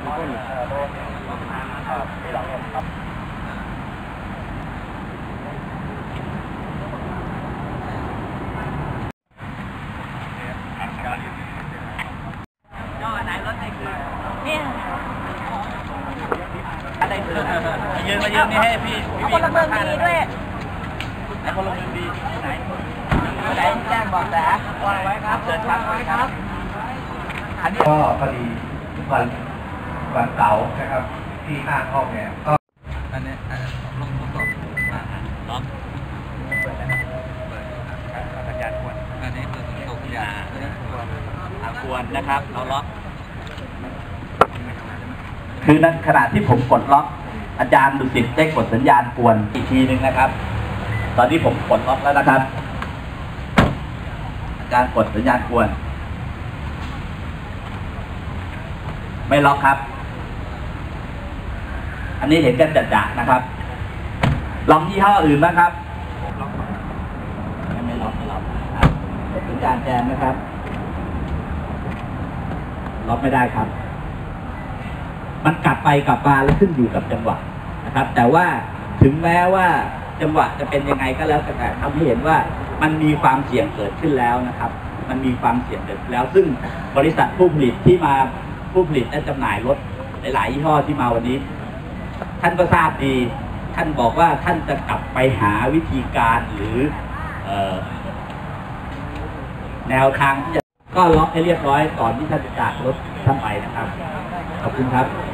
ต้นอะไรคือยืนมายืนนี่ให้พี่คนละเมืองดีด้วยไหนคนละเมืองดีไหนแจ้งบอกแต่ว่าไว้ครับเชิญครับไว้ครับอันนี้ก็พอดีวันเสาร์นะครับที่ข้างห้องเนี่ยก็อันนี้ลงล็อกเปิดสัญญาณควรอันนี้คือส่งสัญญาณควรนะครับเราล็อกคือนั้นขณะที่ผมกดล็อกอาจารย์ดุสิตได้กดสัญญาณกวนอีกทีหนึ่งนะครับ ตอนนี้ผมกดล็อกแล้วนะครับอาจารย์กดสัญญาณกวนไม่ล็อกครับอันนี้เห็นกันจัดๆนะครับลองยี่ห้ออื่นบ้างครับไม่ล็อกกดสัญญาณแจ้งนะครับล็อกไม่ได้ครับมันกลับไปกลับมาแล้วขึ้นอยู่กับจังหวะนะครับแต่ว่าถึงแม้ว่าจังหวะจะเป็นยังไงก็แล้วแต่ทำให้เห็นว่ามันมีความเสี่ยงเกิดขึ้นแล้วนะครับมันมีความเสี่ยงเกิดขึ้นแล้วซึ่งบริษัทผู้ผลิตและจำหน่ายรถหลายๆยี่ห้อที่มาวันนี้ท่านก็ทราบดีท่านบอกว่าท่านจะกลับไปหาวิธีการหรือแนวทางที่จะก็ล็อกให้เรียบร้อยก่อนที่ท่านจะจากรถท่านไปนะครับขอบคุณครับ